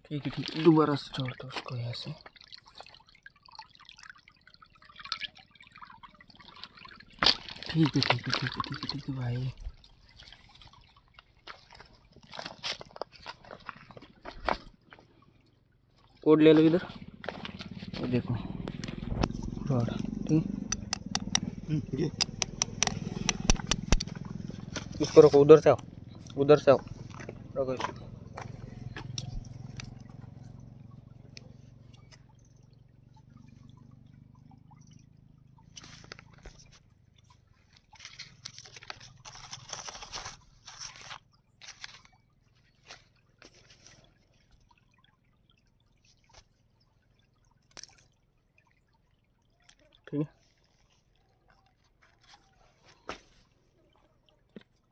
ठीक है दोबारा से छोड़ता उसको यहाँ से। ठीक है भाई। कोड ले लो इधर, ये देखो रॉड। ठीक इसको रखो, उधर से आओ, उधर से आओ, रखो इसको। ठीक है।